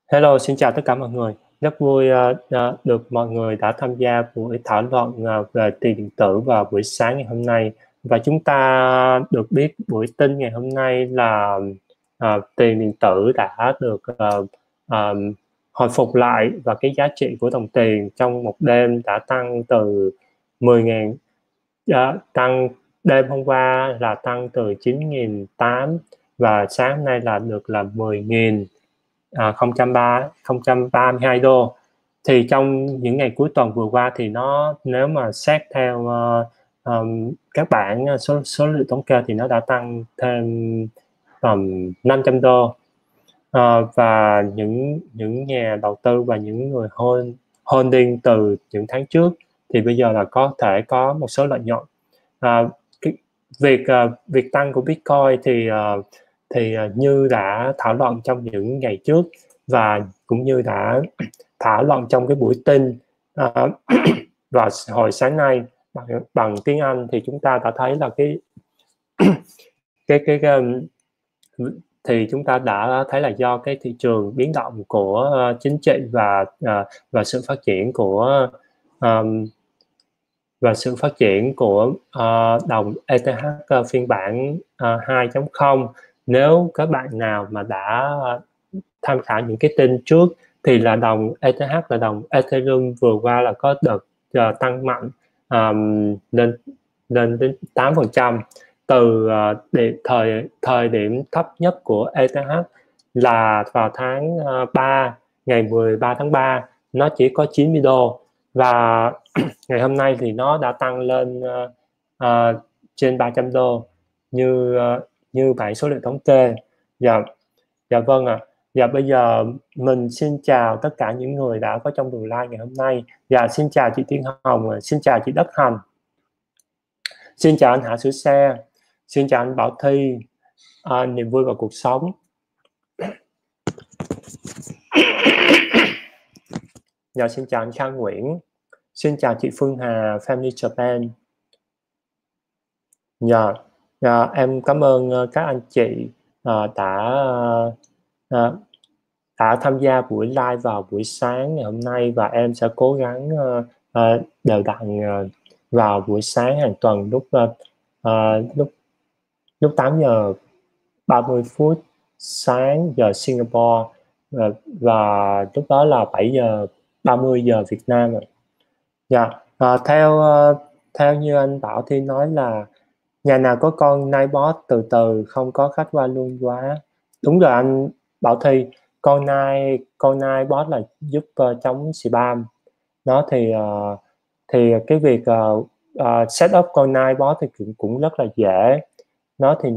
Hello, xin chào tất cả mọi người. Rất vui được mọi người đã tham gia buổi thảo luận về tiền điện tử vào buổi sáng ngày hôm nay. Và chúng ta được biết buổi tin ngày hôm nay là tiền điện tử đã được hồi phục lại, và cái giá trị của đồng tiền trong một đêm đã tăng từ 10.000, tăng đêm hôm qua là tăng từ 9.800 và sáng hôm nay là được là 10.000. 032 đô. Thì trong những ngày cuối tuần vừa qua thì nó, nếu mà xét theo các bảng số liệu thống kê thì nó đã tăng thêm tầm 500 đô. Và những nhà đầu tư và những người holding từ những tháng trước thì bây giờ là có thể có một số lợi nhuận. Việc tăng của Bitcoin thì như đã thảo luận trong những ngày trước, và cũng như đã thảo luận trong cái buổi tin và hồi sáng nay bằng tiếng Anh, thì chúng ta đã thấy là thì chúng ta đã thấy là do cái thị trường biến động của chính trị và sự phát triển của đồng ETH phiên bản 2.0. Nếu các bạn nào mà đã tham khảo những cái tin trước thì là đồng ETH, là đồng Ethereum vừa qua là có đợt tăng mạnh lên đến 8%. Từ thời điểm thấp nhất của ETH là vào tháng 3, ngày 13 tháng 3 nó chỉ có 90 đô, và ngày hôm nay thì nó đã tăng lên trên 300 đô như bảng số liệu thống kê. Dạ vâng ạ. Dạ bây giờ mình xin chào tất cả những người đã có trong đường live ngày hôm nay. Dạ xin chào chị Tiên Hồng, xin chào chị Đất Hành, xin chào anh Hạ Sửa Xe, xin chào anh Bảo Thi, niềm vui vào cuộc sống. Dạ xin chào anh Khang Nguyễn, xin chào chị Phương Hà, Family Japan. Dạ, em cảm ơn các anh chị đã tham gia buổi live vào buổi sáng ngày hôm nay, và em sẽ cố gắng đều đặn vào buổi sáng hàng tuần lúc 8 giờ 30 phút sáng giờ Singapore, và lúc đó là 7 giờ 30 giờ Việt Nam. Dạ, theo như anh Bảo Thi nói là nhà nào có con Nightbot từ từ, không có khách qua luôn quá. Đúng rồi anh Bảo Thi, con Nightbot là giúp chống spam. Nó thì cái việc set up con Nightbot thì cũng rất là dễ. Nó thì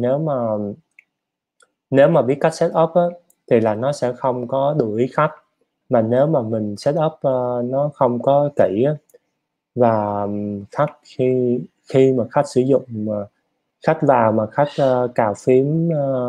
nếu mà biết cách set up á, thì là nó sẽ không có đuổi khách, mà nếu mà mình set up nó không có kỹ á, và khách khi mà khách sử dụng khách vào mà khách cào phím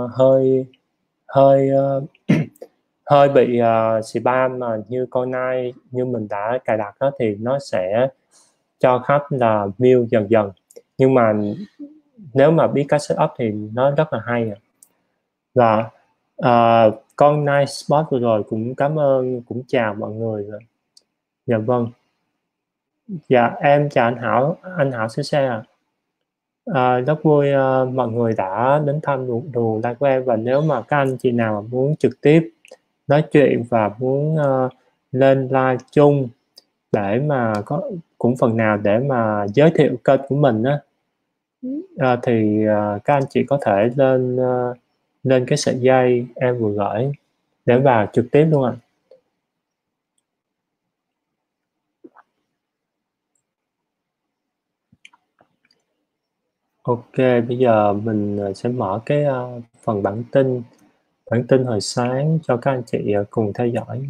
hơi bị spam mà như con Nai như mình đã cài đặt đó, thì nó sẽ cho khách là mute dần dần. Nhưng mà nếu mà biết cách setup thì nó rất là hay. Và con Nice Spot vừa rồi cũng cảm ơn, cũng chào mọi người. Dạ vâng. Dạ em chào anh Hảo Xe Xe ạ. Rất vui mọi người đã đến thăm đồ live của em, và nếu mà các anh chị nào mà muốn trực tiếp nói chuyện và muốn lên live chung để mà có cũng phần nào để mà giới thiệu kênh của mình á, thì các anh chị có thể lên cái sợi dây em vừa gửi để vào trực tiếp luôn ạ. Ok, bây giờ mình sẽ mở cái phần bản tin hồi sáng cho các anh chị cùng theo dõi.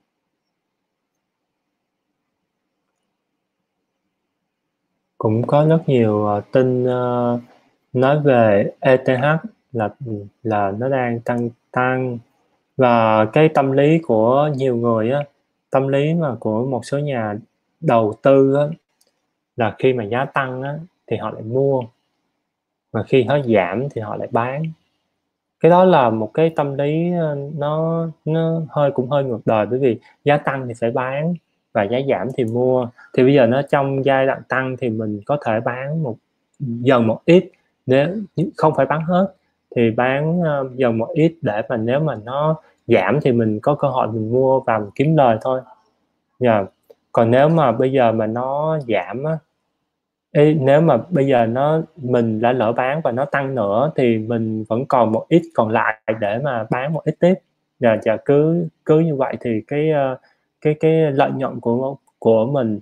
Cũng có rất nhiều tin nói về ETH là nó đang tăng, và cái tâm lý của nhiều người á, tâm lý mà của một số nhà đầu tư á, là khi mà giá tăng á, thì họ lại mua, mà khi nó giảm thì họ lại bán. cái đó là một cái tâm lý nó cũng hơi ngược đời, bởi vì giá tăng thì phải bán và giá giảm thì mua. Thì bây giờ nó trong giai đoạn tăng thì mình có thể bán dần một ít, nếu không phải bán hết thì bán dần một ít, để mà nếu mà nó giảm thì mình có cơ hội mình mua và mình kiếm lời thôi. Còn nếu mà bây giờ mà nó giảm á, nếu mà bây giờ mình đã lỡ bán và nó tăng nữa thì mình vẫn còn một ít còn lại để mà bán một ít tiếp. Và cứ như vậy thì cái lợi nhuận của mình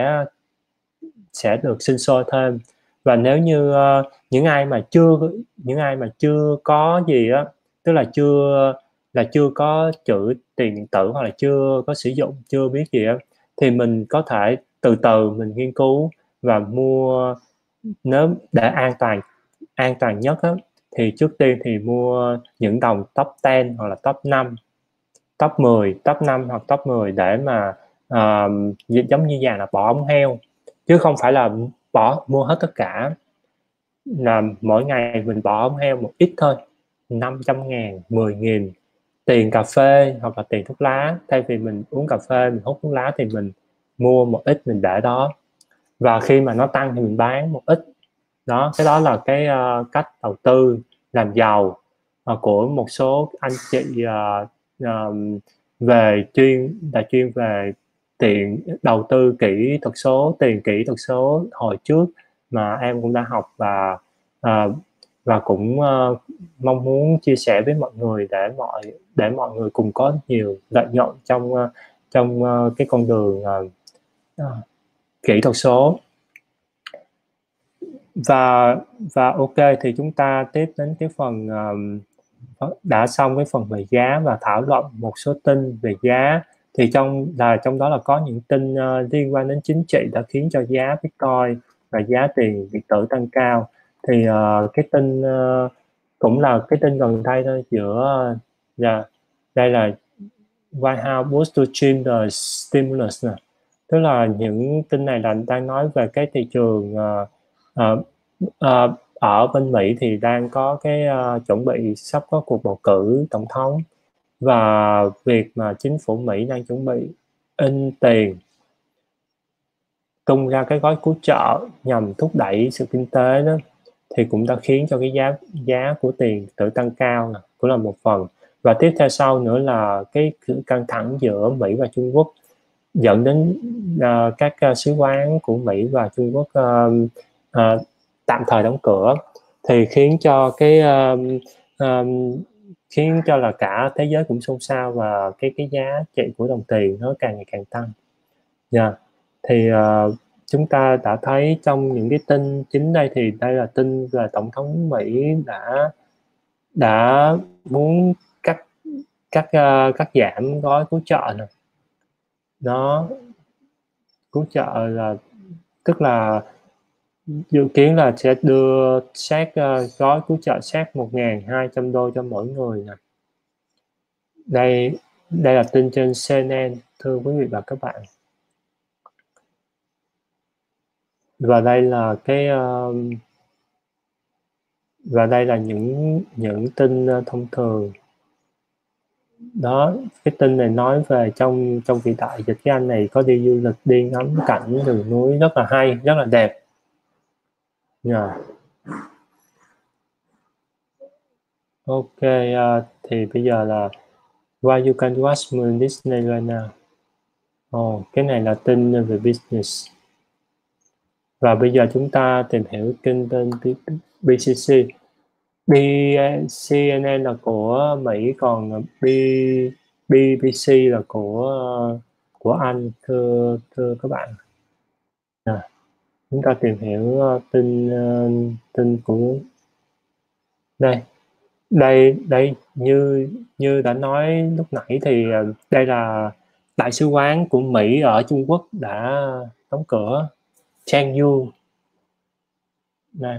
sẽ được sinh sôi thêm. Và nếu như những ai mà chưa có gì á, tức là chưa có trữ tiền điện tử hoặc là chưa có sử dụng, chưa biết gì á, thì mình có thể từ từ mình nghiên cứu và mua. Nếu để an toàn nhất á, thì trước tiên thì mua những đồng top 10 hoặc là top 5, top 10, top 5 hoặc top 10, để mà giống như dạng là bỏ ống heo, chứ không phải là mua hết tất cả. Là mỗi ngày mình bỏ ống heo một ít thôi, 500.000, 10.000, tiền cà phê hoặc là tiền thuốc lá. Thay vì mình uống cà phê, mình hút thuốc lá, thì mình mua một ít mình để đó, và khi mà nó tăng thì mình bán một ít. Cái đó là cái cách đầu tư làm giàu của một số anh chị chuyên về đầu tư tiền kỹ thuật số hồi trước, mà em cũng đã học, và cũng mong muốn chia sẻ với mọi người để mọi người cùng có nhiều lợi nhuận trong cái con đường kỹ thuật số. Và ok, thì chúng ta tiếp đến cái phần đã xong cái phần về giá và thảo luận một số tin về giá. Thì trong đó là có những tin liên quan đến chính trị đã khiến cho giá Bitcoin và giá tiền điện tử tăng cao. Thì cái tin cũng là cái tin gần đây thôi, đây là White House boost to trim the stimulus nè. Tức là những tin này là đang nói về cái thị trường ở bên Mỹ thì đang có cái chuẩn bị sắp có cuộc bầu cử tổng thống, và việc mà chính phủ Mỹ đang chuẩn bị in tiền tung ra cái gói cứu trợ nhằm thúc đẩy sự kinh tế đó, thì cũng đã khiến cho cái giá của tiền tự tăng cao nè, cũng là một phần. Và tiếp theo sau nữa là cái căng thẳng giữa Mỹ và Trung Quốc, dẫn đến các sứ quán của Mỹ và Trung Quốc tạm thời đóng cửa, thì khiến cho là cả thế giới cũng xôn xao, và cái giá trị của đồng tiền nó càng ngày càng tăng. Thì chúng ta đã thấy trong những cái tin chính đây, thì đây là tin về tổng thống Mỹ đã muốn cắt giảm gói cứu trợ này. Nó cứu trợ là, tức là dự kiến là sẽ đưa gói cứu trợ sát 1.200 đô cho mỗi người nè. Đây là tin trên CNN, thưa quý vị và các bạn. Và đây là những tin thông thường đó. Cái tin này nói về trong kỳ đại dịch, cái anh này có đi du lịch, đi ngắm cảnh rừng núi rất là hay, rất là đẹp. Ok, thì bây giờ là why you can watch moon Disney right now. Cái này là tin về business. Và bây giờ chúng ta tìm hiểu kênh tên BCC. CNN là của Mỹ, còn BBC là của Anh, thưa các bạn. Chúng ta tìm hiểu tin của đây như đã nói lúc nãy, thì đây là đại sứ quán của Mỹ ở Trung Quốc đã đóng cửa. Chengdu này.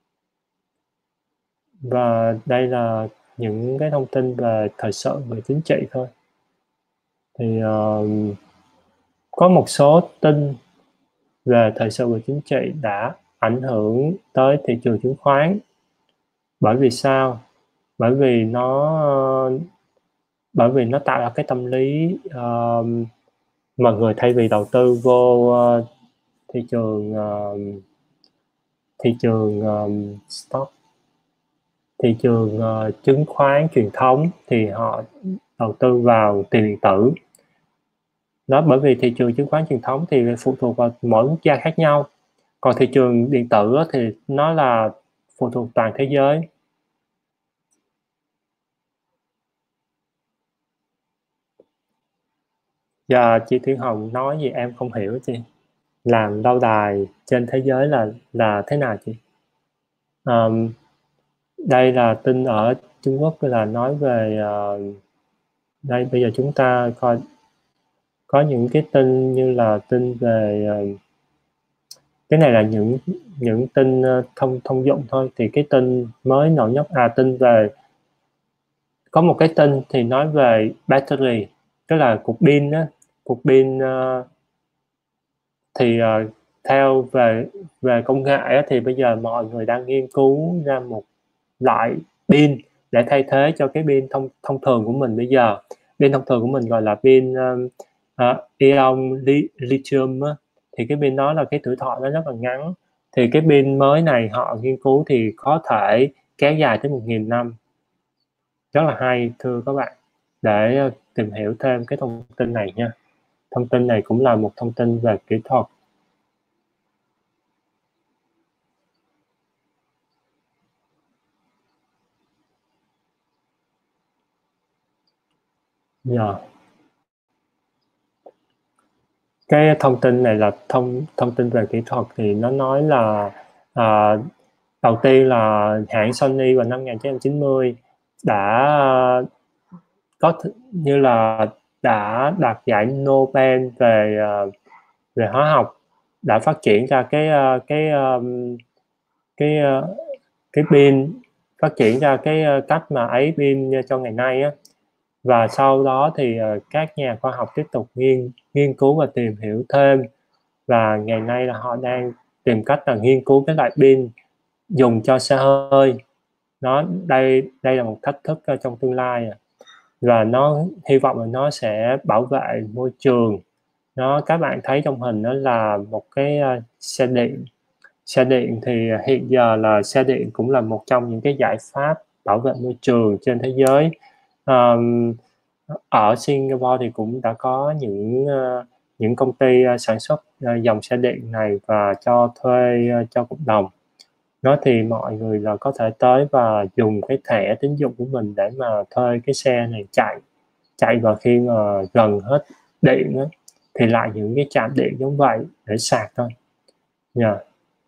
Và đây là những cái thông tin về thời sự, về chính trị thôi. Thì có một số tin về thời sự và chính trị đã ảnh hưởng tới thị trường chứng khoán. Bởi vì sao? bởi vì nó tạo ra cái tâm lý mọi người thay vì đầu tư vô thị trường thị trường stock, thị trường chứng khoán truyền thống, thì họ đầu tư vào tiền điện tử. Đó, bởi vì thị trường chứng khoán truyền thống thì phụ thuộc vào mỗi quốc gia khác nhau, còn thị trường điện tử thì nó là phụ thuộc toàn thế giới. Giờ chị Thiên Hồng nói gì em không hiểu chị. Làm lâu đài trên thế giới là thế nào chị? Ờm, Đây là tin ở Trung Quốc, là nói về đây bây giờ chúng ta coi có những cái tin như là tin về cái này là những tin thông dụng thôi. Thì cái tin mới nổi nhất tin về, có một cái tin thì nói về battery, tức là cục pin á. Cục pin thì theo về về công nghệ á, thì bây giờ mọi người đang nghiên cứu ra một loại pin để thay thế cho cái pin thông thường của mình bây giờ. Pin thông thường của mình gọi là pin ion lithium á. Thì cái pin đó là cái tuổi thọ nó rất là ngắn. Thì cái pin mới này họ nghiên cứu thì có thể kéo dài tới 1.000 năm. Rất là hay thưa các bạn. Để tìm hiểu thêm cái thông tin này nha. Thông tin này cũng là một thông tin về kỹ thuật. Yeah. Cái thông tin này là thông tin về kỹ thuật, thì nó nói là à, đầu tiên là hãng Sony vào năm 1990 đã như là đã đạt giải Nobel về về hóa học, đã phát triển ra cái cái pin, phát triển ra cái cách mà ấy pin cho ngày nay á. Và sau đó thì các nhà khoa học tiếp tục nghiên cứu và tìm hiểu thêm, và ngày nay là họ đang tìm cách là nghiên cứu cái loại pin dùng cho xe hơi. Đây là một thách thức trong tương lai, và nó hy vọng là nó sẽ bảo vệ môi trường. Các bạn thấy trong hình đó là một cái xe điện thì hiện giờ là xe điện cũng là một trong những cái giải pháp bảo vệ môi trường trên thế giới. um, Ở Singapore thì cũng đã có những công ty sản xuất dòng xe điện này và cho thuê cho cộng đồng. Thì mọi người là có thể tới và dùng cái thẻ tín dụng của mình để mà thuê cái xe này chạy vào khi mà gần hết điện á, thì lại những cái trạm điện giống vậy để sạc thôi. Yeah.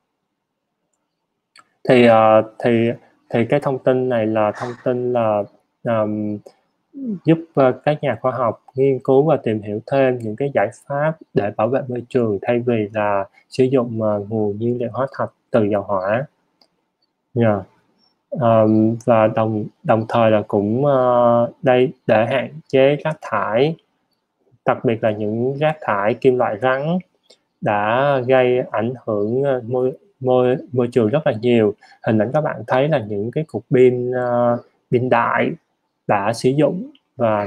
thì cái thông tin này là thông tin là um, giúp các nhà khoa học nghiên cứu và tìm hiểu thêm những cái giải pháp để bảo vệ môi trường thay vì là sử dụng nguồn nhiên liệu hóa thạch từ dầu hỏa. Yeah. Và đồng thời là cũng đây để hạn chế rác thải, đặc biệt là những rác thải kim loại rắn đã gây ảnh hưởng môi trường rất là nhiều. Hình ảnh các bạn thấy là những cái cục pin pin đại đã sử dụng, và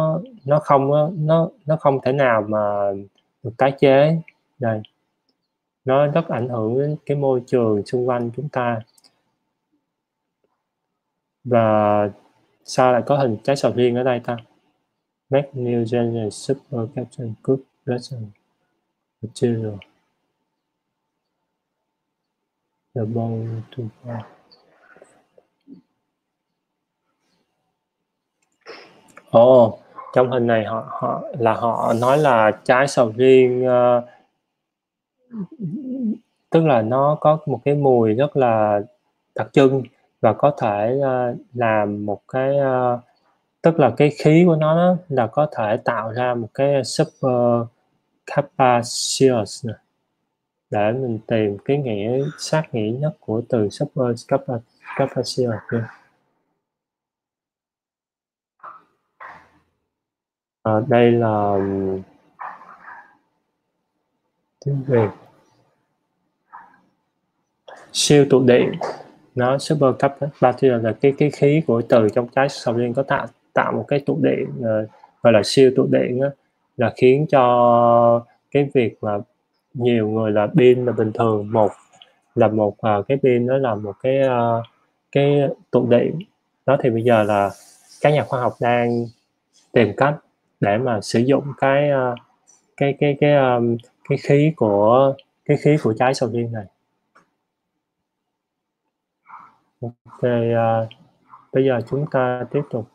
nó không thể nào mà được tái chế. Đây, nó rất ảnh hưởng đến cái môi trường xung quanh chúng ta. Và sao lại có hình trái sầu riêng ở đây ta? Make new generation super caption good lesson material the bone to fall. Ồ, trong hình này họ nói là trái sầu riêng, tức là nó có một cái mùi rất là đặc trưng, và có thể làm một cái tức là cái khí của nó đó, là có thể tạo ra một cái super capacious này. Để mình tìm cái nghĩa sát nghĩa nhất của từ super capacious kia. Đây là tiếng Việt, siêu tụ điện. nó super capacitor là cái khí của từ trong trái sầu riêng có tạo một cái tụ điện gọi là siêu tụ điện đó, là khiến cho cái việc mà nhiều người là pin là bình thường một cái pin đó là một cái tụ điện đó, thì bây giờ là các nhà khoa học đang tìm cách để mà sử dụng cái khí của trái sầu riêng này. Ok, bây giờ chúng ta tiếp tục.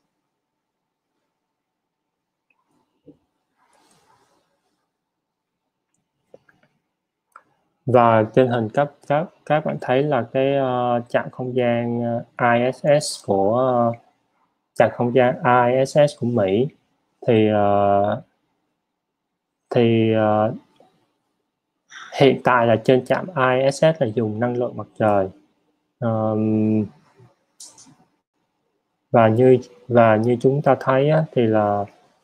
Và trên hình các bạn thấy là cái trạm không gian ISS của trạm không gian ISS của Mỹ thì hiện tại là trên trạm ISS là dùng năng lượng mặt trời. Và như chúng ta thấy á, thì là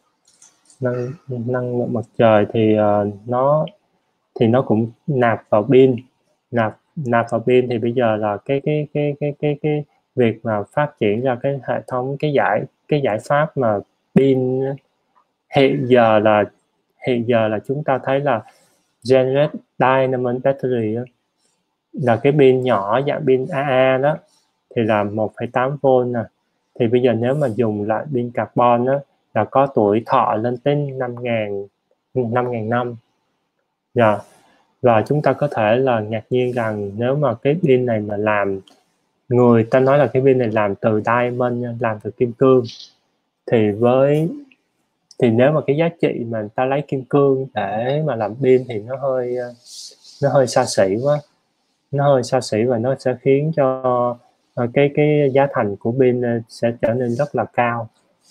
năng lượng mặt trời thì nó cũng nạp vào pin, nạp vào pin. Thì bây giờ là cái việc mà phát triển ra cái hệ thống cái giải pháp mà pin hiện giờ là chúng ta thấy là Generate Dynamic Battery đó, là cái pin nhỏ dạng pin AA đó thì là 1,8V nè. Thì bây giờ nếu mà dùng lại pin carbon đó, là có tuổi thọ lên tới 5.000 năm. Yeah. Và chúng ta có thể là ngạc nhiên rằng nếu mà cái pin này mà người ta nói là cái pin này làm từ diamond, làm từ kim cương, thì nếu mà cái giá trị mà người ta lấy kim cương để mà làm pin thì nó hơi xa xỉ quá, và nó sẽ khiến cho cái giá thành của pin sẽ trở nên rất là cao.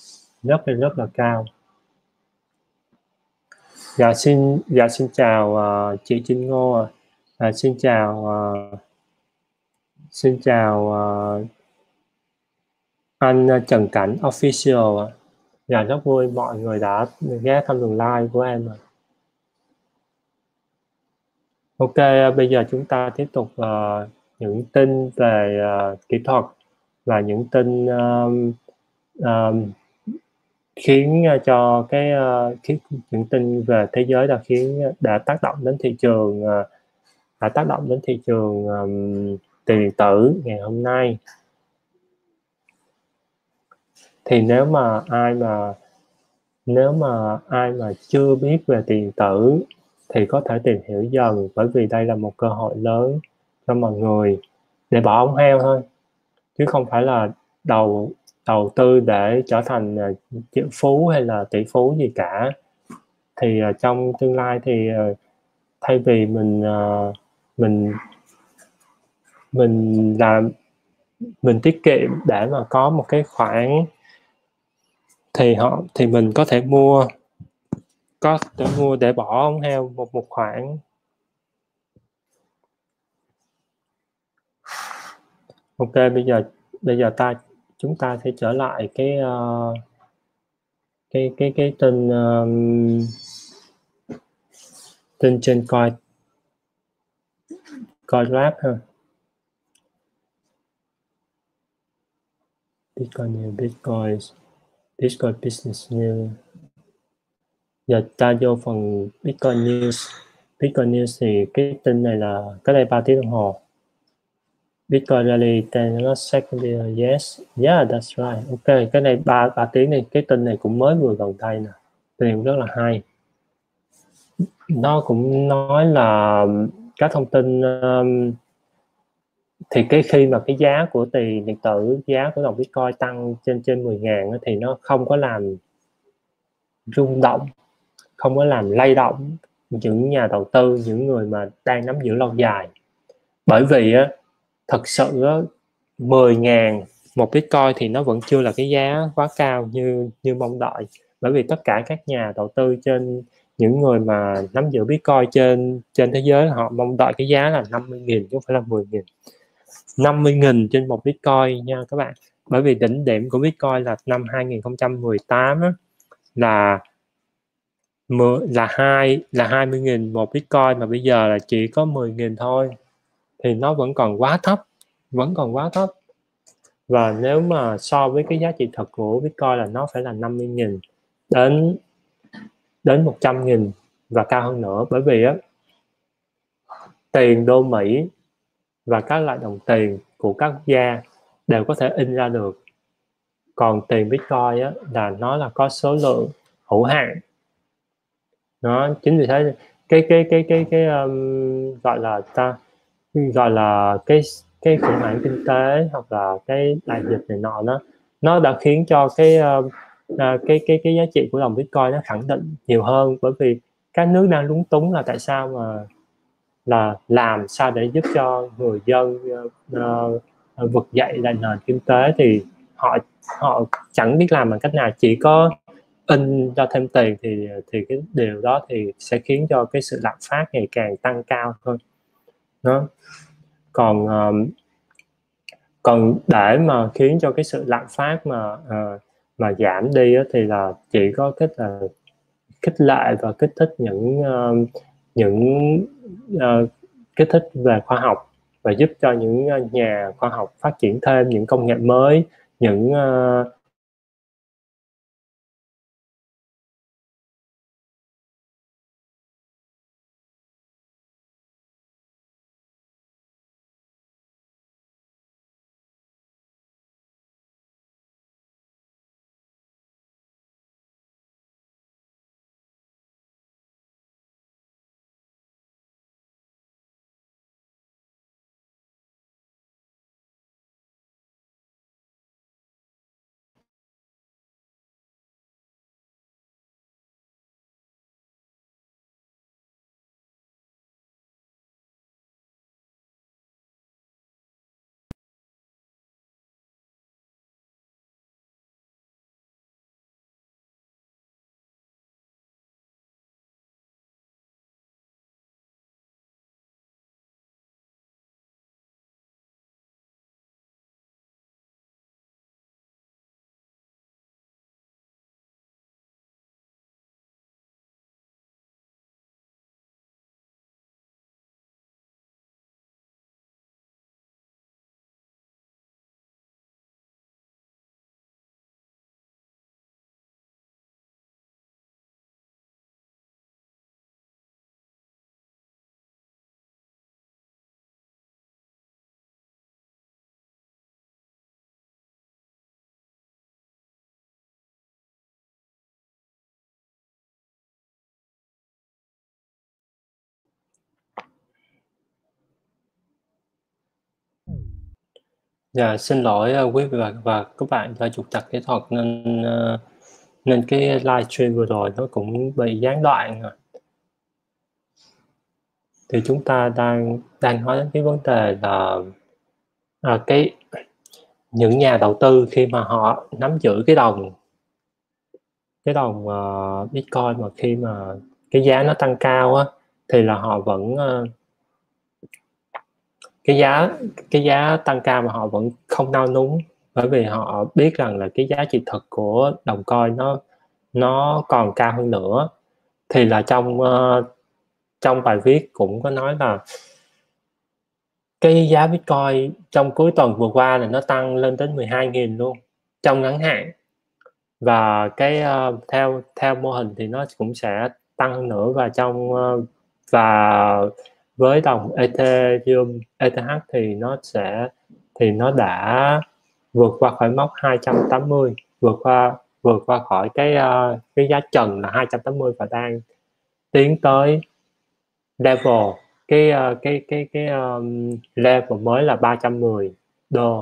Dạ xin chào chị Trinh Ngô. Xin chào anh Trần Cảnh Official. Dạ, rất vui mọi người đã ghé thăm đường live của em. Ok, bây giờ chúng ta tiếp tục những tin về kỹ thuật và những tin khiến cho những tin về thế giới đã tác động đến thị trường tiền điện tử ngày hôm nay. Thì nếu mà ai mà chưa biết về tiền điện tử thì có thể tìm hiểu dần, bởi vì đây là một cơ hội lớn cho mọi người để bỏ ống heo thôi, chứ không phải là đầu tư để trở thành triệu phú hay là tỷ phú gì cả. Thì trong tương lai thì thay vì mình tiết kiệm để mà có một cái khoản, thì mình có thể mua để bỏ ống heo một khoản. Ok, bây giờ chúng ta sẽ trở lại cái tin trên Coinlab ha. Bitcoin Business News. Giờ ta vô phần Bitcoin News thì cái tin này là cái đây 3 tiếng đồng hồ. Bitcoin rally 10 second. Yes, yeah, that's right. Ok, cái này 3 tiếng này, cái tin này cũng mới vừa gần đây nè. Tin này cũng rất là hay. Nó cũng nói là các thông tin thì khi mà cái giá của tiền điện tử, giá của đồng Bitcoin tăng trên 10.000 thì nó không có làm rung động, không có làm lay động những nhà đầu tư, những người mà đang nắm giữ lâu dài. Bởi vì thật sự 10.000 một Bitcoin thì nó vẫn chưa là cái giá quá cao như mong đợi. Bởi vì tất cả các nhà đầu tư những người mà nắm giữ Bitcoin trên thế giới, họ mong đợi cái giá là 50.000 chứ không phải là 10.000. 50.000 trên một Bitcoin nha các bạn. Bởi vì đỉnh điểm của Bitcoin là năm 2018 là 20.000 một Bitcoin, mà bây giờ là chỉ có 10.000 thôi, thì nó vẫn còn quá thấp. vẫn còn quá thấp. Và nếu mà so với cái giá trị thật của Bitcoin là nó phải là 50.000 đến 100.000 và cao hơn nữa, bởi vì á, tiền đô Mỹ và các loại đồng tiền của các quốc gia đều có thể in ra được, còn tiền Bitcoin á, là nó là có số lượng hữu hạn. Nó chính vì thế gọi là cái khủng hoảng kinh tế hoặc là cái đại dịch này nọ, nó đã khiến cho cái giá trị của đồng Bitcoin nó khẳng định nhiều hơn, bởi vì các nước đang lúng túng là tại sao mà là làm sao để giúp cho người dân vực dậy lại nền kinh tế, thì họ chẳng biết làm bằng cách nào, chỉ có in ra thêm tiền thì cái điều đó thì sẽ khiến cho cái sự lạm phát ngày càng tăng cao thôi. Đó. Còn để mà khiến cho cái sự lạm phát mà giảm đi thì là chỉ có cách là khích lệ và kích thích những kích thích về khoa học, và giúp cho những nhà khoa học phát triển thêm những công nghệ mới, những Dạ, xin lỗi quý vị và các bạn do trục trặc kỹ thuật nên cái livestream vừa rồi nó cũng bị gián đoạn rồi. Thì chúng ta đang nói đến cái vấn đề là những nhà đầu tư khi mà họ nắm giữ cái đồng Bitcoin, mà khi mà cái giá nó tăng cao á, thì là họ vẫn cái giá tăng cao mà họ vẫn không nao núng, bởi vì họ biết rằng là cái giá trị thực của đồng coin nó còn cao hơn nữa. Thì là trong bài viết cũng có nói là cái giá Bitcoin trong cuối tuần vừa qua là nó tăng lên đến 12.000 luôn trong ngắn hạn, và cái theo mô hình thì nó cũng sẽ tăng hơn nữa, và với đồng Ethereum ETH thì nó đã vượt qua khỏi mốc 280, vượt qua khỏi cái giá trần là 280 và đang tiến tới level level mới là 310 đô.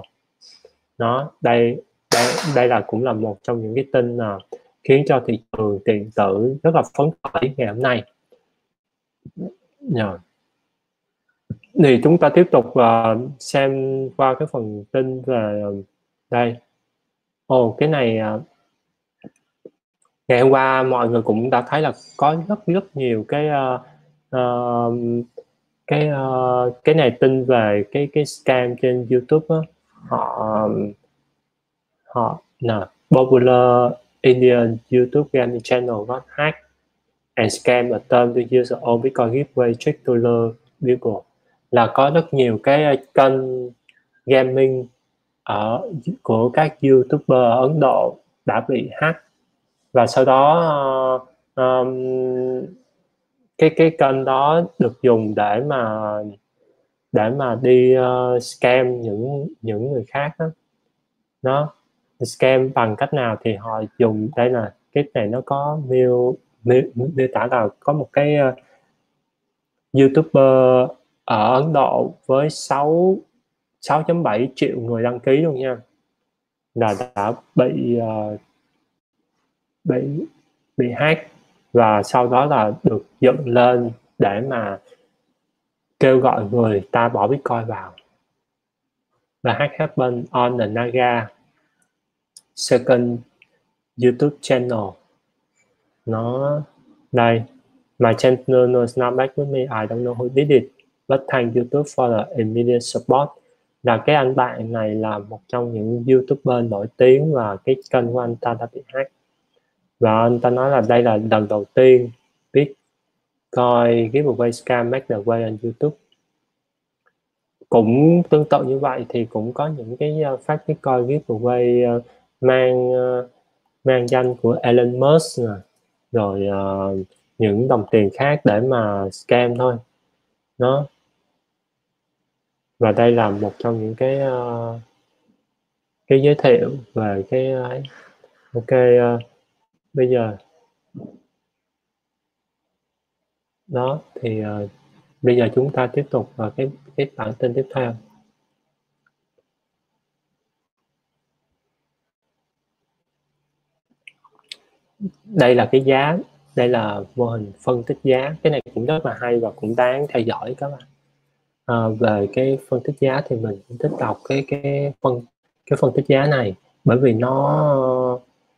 Đây là cũng là một trong những cái tin khiến cho thị trường điện tử rất là phấn khởi ngày hôm nay. Thì chúng ta tiếp tục xem qua cái phần tin về đây. Cái này ngày hôm qua mọi người cũng đã thấy là có rất nhiều cái này tin về cái scam trên YouTube á. Họ popular Indian YouTube gaming channel got hacked and scam attempt to use all Bitcoin giveaway trick to lure people. Là có rất nhiều cái kênh gaming của các YouTuber ở Ấn Độ đã bị hack, và sau đó cái kênh đó được dùng để mà đi scam những người khác đó. Nó scam bằng cách nào thì họ dùng, đây là cái này nó có miêu tả là có một cái YouTuber ở Ấn Độ với 6.7 triệu người đăng ký luôn nha, là đã bị hack, và sau đó là được dựng lên để mà kêu gọi người ta bỏ Bitcoin vào. Và hack happened on the Naga second YouTube channel. Nó đây, my channel is not back with me, I don't know who did it, but thank YouTube for the immediate support. Là cái anh bạn này là một trong những YouTuber nổi tiếng và cái kênh của anh ta đã bị hack, và anh ta nói là đây là lần đầu tiên Bitcoin giveaway scam make the way on YouTube. Cũng tương tự như vậy thì cũng có những cái phát Bitcoin giveaway mang danh của Elon Musk nè, rồi những đồng tiền khác để mà scam thôi đó. Và đây là một trong những cái giới thiệu về cái ấy. Ok, bây giờ đó thì bây giờ chúng ta tiếp tục vào cái bản tin tiếp theo. Đây là cái giá, đây là mô hình phân tích giá, cái này cũng rất là hay và cũng đáng theo dõi các bạn. Về cái phân tích giá thì mình cũng thích đọc cái phân tích giá này, bởi vì nó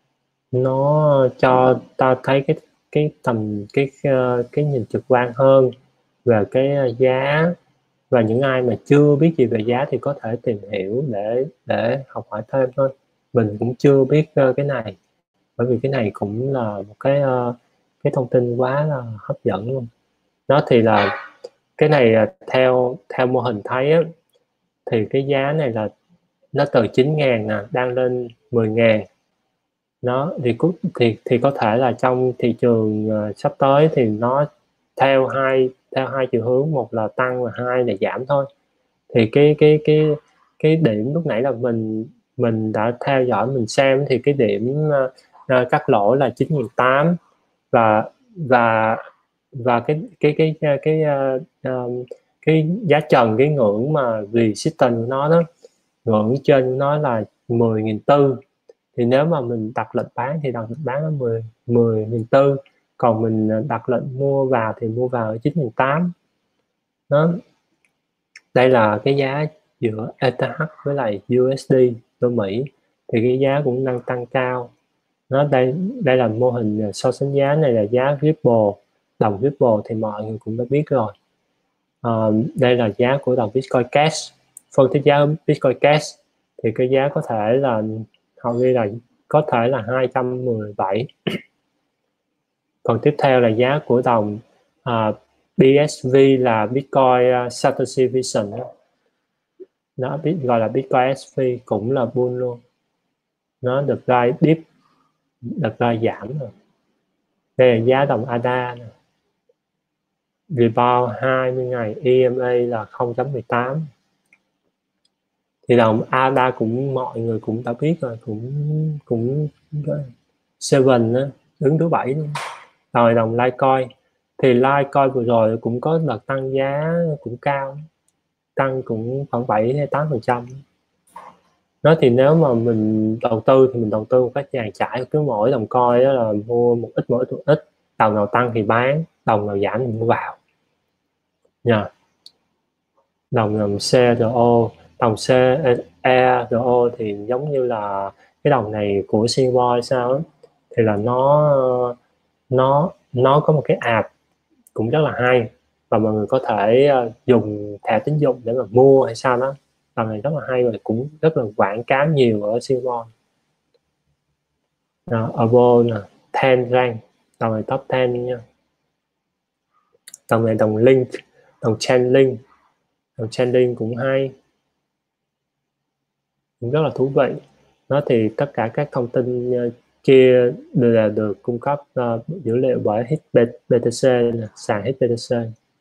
cho ta thấy cái tầm cái nhìn trực quan hơn về cái giá, và những ai mà chưa biết gì về giá thì có thể tìm hiểu để học hỏi thêm thôi. Mình cũng chưa biết cái này, bởi vì cái này cũng là một cái thông tin quá là hấp dẫn luôn. Đó thì là cái này theo mô hình thấy á, thì cái giá này là nó từ 9.000 nè đang lên 10.000. Nó thì có thể là trong thị trường sắp tới thì nó theo hai chiều hướng, một là tăng và hai là giảm thôi. Thì cái điểm lúc nãy là mình đã theo dõi, mình xem thì cái điểm cắt lỗ là 9.800, và và cái giá trần, cái ngưỡng mà resistance của nó đó, ngưỡng trên của nó là 10.400. thì nếu mà mình đặt lệnh bán thì đặt lệnh bán ở 10.400, còn mình đặt lệnh mua vào thì mua vào ở 9.800 đó. Đây là cái giá giữa ETH với lại USD đô Mỹ, thì cái giá cũng đang tăng cao. Nó đây là mô hình so sánh giá, này là giá Ripple, đồng Ripple thì mọi người cũng đã biết rồi. Đây là giá của đồng Bitcoin Cash. Phân tích giá Bitcoin Cash thì cái giá có thể là hầu như là có thể là 217. Còn tiếp theo là giá của đồng BSV là Bitcoin Satoshi Vision đó. Nó gọi là Bitcoin SV, cũng là bull luôn. Nó được ra dip, được ra giảm rồi. Đây là giá đồng ADA này. Rebound 20 ngày EMA là 0.18. Thì đồng ADA cũng mọi người cũng đã biết rồi, cũng Seven á, đứng thứ 7 luôn. Rồi đồng Litecoin thì Litecoin vừa rồi cũng có đợt tăng giá cũng cao, tăng cũng khoảng 7-8%. Nó thì nếu mà mình đầu tư thì mình đầu tư một cách dàn trải, cứ mỗi đồng coin đó là mua một ít, đồng nào tăng thì bán, đồng nào giảm thì mua vào nha. Đồng CRO, đồng CERO thì giống như là cái đồng này của Singapore sao đó, thì là nó có một cái app cũng rất là hay, và mọi người có thể dùng thẻ tín dụng để mà mua hay sao đó. Đồng này rất là hay và cũng rất là quảng cáo nhiều ở Singapore. Avo nè, Ten rank, đồng này top 10 nha. Đồng này đồng Link, đồng Chainlink cũng hay. rất là thú vị. Nó thì tất cả các thông tin kia đều là được cung cấp dữ liệu bởi HitBTC, sàn HitBTC.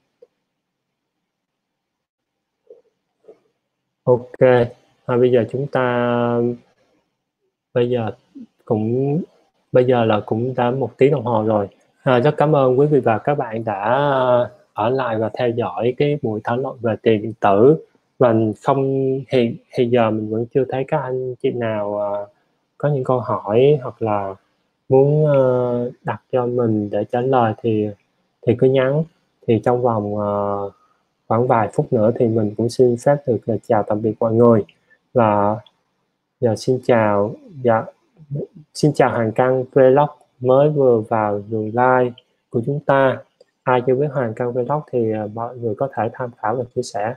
Ok, bây giờ chúng ta bây giờ cũng bây giờ là cũng đã 1 tiếng đồng hồ rồi. Rất cảm ơn quý vị và các bạn đã ở lại và theo dõi cái buổi thảo luận về tiền điện tử. Và không hiện giờ mình vẫn chưa thấy các anh chị nào có những câu hỏi hoặc là muốn đặt cho mình để trả lời thì cứ nhắn. Thì trong vòng khoảng vài phút nữa thì mình cũng xin phép được chào tạm biệt mọi người. Và giờ xin chào, dạ, xin chào Hoàng Căn Vlog mới vừa vào đường live của chúng ta. Ai chưa biết Hoàng Căn Vlog thì mọi người có thể tham khảo và chia sẻ.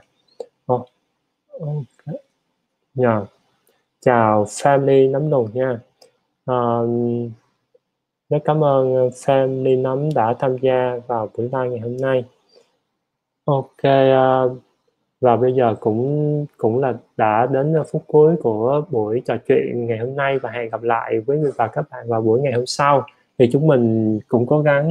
Okay. Dạ. Chào family nấm lùn nha. Rất cảm ơn family nấm đã tham gia vào buổi live ngày hôm nay. Ok, và bây giờ cũng là đã đến phút cuối của buổi trò chuyện ngày hôm nay, và hẹn gặp lại với người và các bạn vào buổi ngày hôm sau. Thì chúng mình cũng cố gắng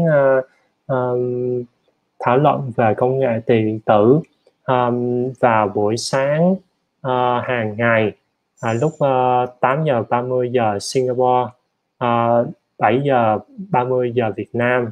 thảo luận về công nghệ tiền điện tử vào buổi sáng hàng ngày lúc 8 giờ 30 giờ Singapore, 7 giờ 30 giờ Việt Nam.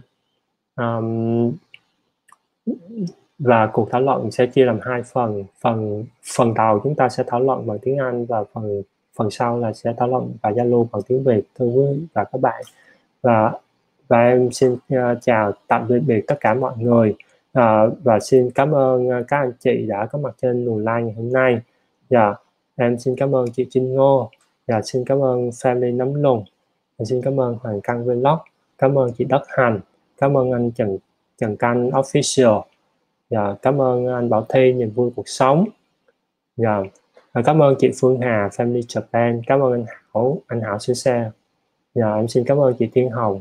Và cuộc thảo luận sẽ chia làm 2 phần. Phần đầu chúng ta sẽ thảo luận bằng tiếng Anh, và phần sau là sẽ thảo luận và giao lưu bằng tiếng Việt, thưa quý vị và các bạn. Và em xin chào tạm biệt tất cả mọi người, và xin cảm ơn các anh chị đã có mặt trên luồng live ngày hôm nay. Em xin cảm ơn chị Trinh Ngô, xin cảm ơn family nấm lùn, xin cảm ơn Hoàng Căn Vlog, cảm ơn chị Đất Hành, cảm ơn anh Trần Căn Official. Cảm ơn anh Bảo Thi niềm vui cuộc sống. Cảm ơn chị Phương Hà Family Japan, cảm ơn anh Hảo sửa xe. Em xin cảm ơn chị Thiên Hồng.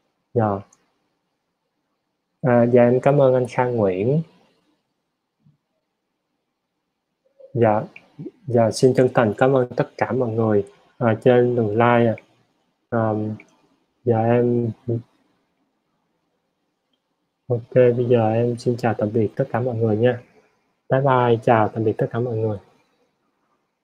Em cảm ơn anh Khang Nguyễn. Xin chân thành cảm ơn tất cả mọi người trên đường live. Em ok, bây giờ em xin chào tạm biệt tất cả mọi người nha. Bye bye, chào tạm biệt tất cả mọi người.